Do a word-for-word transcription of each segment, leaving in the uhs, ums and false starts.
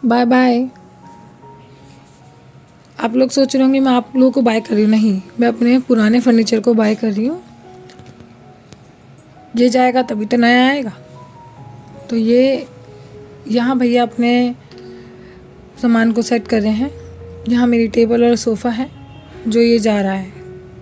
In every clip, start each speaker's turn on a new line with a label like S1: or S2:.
S1: Bye bye. आप लोग सोच रहे होंगे मैं आप लोगों को बाय कर रही हूँ, नहीं, मैं अपने पुराने फर्नीचर को बाय कर रही हूँ। ये जाएगा तभी तो नया आएगा। तो ये यहाँ भैया अपने सामान को सेट कर रहे हैं। यहाँ मेरी टेबल और सोफ़ा है जो ये जा रहा है।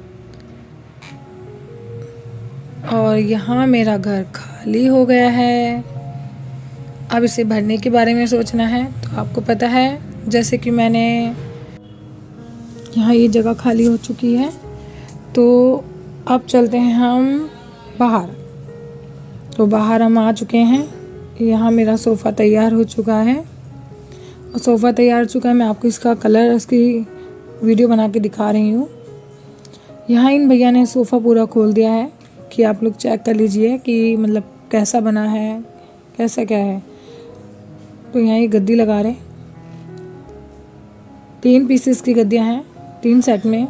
S1: और यहाँ मेरा घर खाली हो गया है। अब इसे भरने के बारे में सोचना है। तो आपको पता है, जैसे कि मैंने यहाँ ये जगह खाली हो चुकी है, तो अब चलते हैं हम बाहर। तो बाहर हम आ चुके हैं। यहाँ मेरा सोफ़ा तैयार हो चुका है और सोफ़ा तैयार हो चुका है। मैं आपको इसका कलर, इसकी वीडियो बना के दिखा रही हूँ। यहाँ इन भैया ने सोफ़ा पूरा खोल दिया है कि आप लोग चेक कर लीजिए कि मतलब कैसा बना है, कैसा क्या है। तो यहाँ ये गद्दी लगा रहे, तीन पीसेस की गद्दियाँ हैं, तीन सेट में।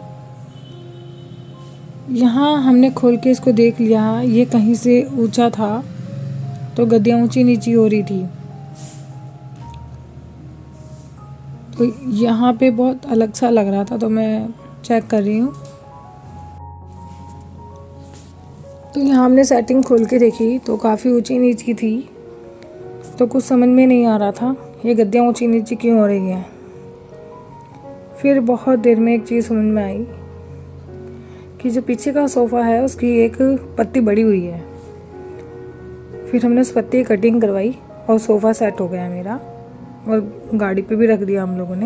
S1: यहाँ हमने खोल के इसको देख लिया, ये कहीं से ऊंचा था तो गद्दियाँ ऊंची नीची हो रही थी। तो यहाँ पे बहुत अलग सा लग रहा था, तो मैं चेक कर रही हूँ। तो यहाँ हमने सेटिंग खोल के देखी तो काफ़ी ऊंची नीची थी, तो कुछ समझ में नहीं आ रहा था ये गद्दियाँ ऊंची नीची क्यों हो रही हैं। फिर बहुत देर में एक चीज़ समझ में आई कि जो पीछे का सोफ़ा है उसकी एक पत्ती बड़ी हुई है। फिर हमने उस पत्ती की कटिंग करवाई और सोफ़ा सेट हो गया मेरा, और गाड़ी पे भी रख दिया हम लोगों ने।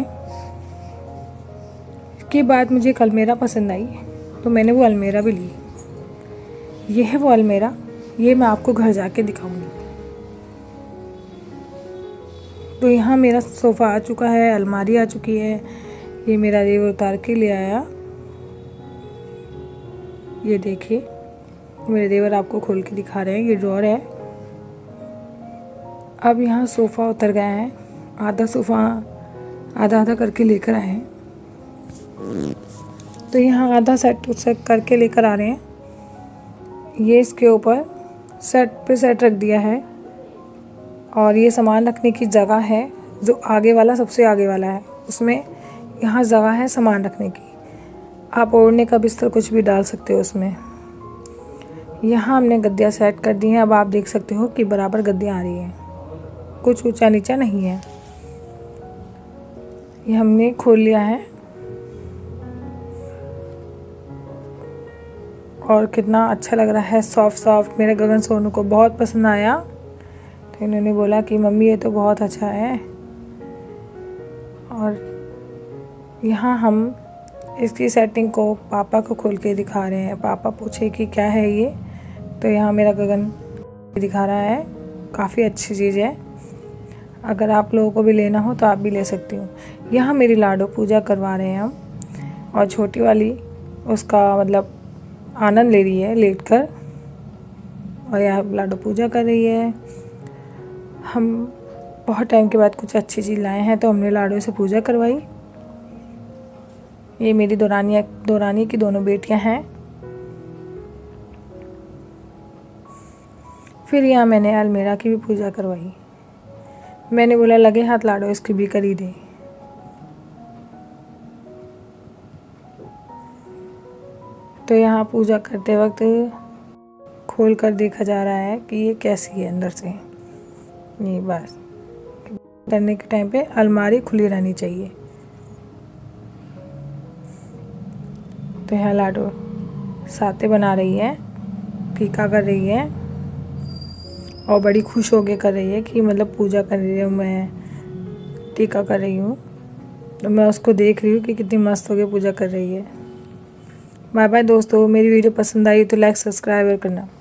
S1: इसके बाद मुझे एक अलमीरा पसंद आई तो मैंने वो अलमीरा भी ली। ये है वो अलमीरा, ये मैं आपको घर जाके दिखाऊंगी। तो यहाँ मेरा सोफ़ा आ चुका है, अलमारी आ चुकी है। ये मेरा देवर उतार के ले आया, ये देखिए मेरे देवर आपको खोल के दिखा रहे हैं। ये ड्रॉर है। अब यहाँ सोफ़ा उतर गया है, आधा सोफ़ा आधा आधा करके लेकर आए हैं। तो यहाँ आधा सेट सेट करके लेकर आ रहे हैं। ये इसके ऊपर सेट पे सेट रख दिया है, और ये सामान रखने की जगह है। जो आगे वाला, सबसे आगे वाला है, उसमें यहाँ जगह है सामान रखने की। आप ओढ़ने का बिस्तर कुछ भी डाल सकते हो उसमें। यहाँ हमने गद्दियाँ सेट कर दी हैं। अब आप देख सकते हो कि बराबर गद्दियाँ आ रही हैं, कुछ ऊंचा नीचा नहीं है। ये हमने खोल लिया है, और कितना अच्छा लग रहा है, सॉफ्ट सॉफ्ट। मेरे गगन सोनू को बहुत पसंद आया, तो इन्होंने बोला कि मम्मी ये तो बहुत अच्छा है। और यहाँ हम इसकी सेटिंग को पापा को खोल के दिखा रहे हैं। पापा पूछे कि क्या है ये, तो यहाँ मेरा गगन दिखा रहा है। काफ़ी अच्छी चीज़ है, अगर आप लोगों को भी लेना हो तो आप भी ले सकती हो। यहाँ मेरी लाडो पूजा करवा रहे हैं हम, और छोटी वाली उसका मतलब आनंद ले रही है लेट कर, और यहाँ लाडो पूजा कर रही है। हम बहुत टाइम के बाद कुछ अच्छी चीज़ लाए हैं, तो हमने लाडो से पूजा करवाई। ये मेरी दोरानिया दोरानी की दोनों बेटियां हैं। फिर यहाँ मैंने अलमीरा की भी पूजा करवाई। मैंने बोला लगे हाथ लाडो इसकी भी कर ही दे। तो यहाँ पूजा करते वक्त खोल कर देखा जा रहा है कि ये कैसी है अंदर से। ये बस करने के टाइम पे अलमारी खुली रहनी चाहिए। तो यहाँ लाडो साते बना रही है, टीका कर रही है, और बड़ी खुश होके कर रही है कि मतलब पूजा कर रही हूँ, मैं टीका कर रही हूँ। तो मैं उसको देख रही हूँ कि कितनी मस्त होके पूजा कर रही है। बाय बाय दोस्तों, मेरी वीडियो पसंद आई तो लाइक सब्सक्राइब करना।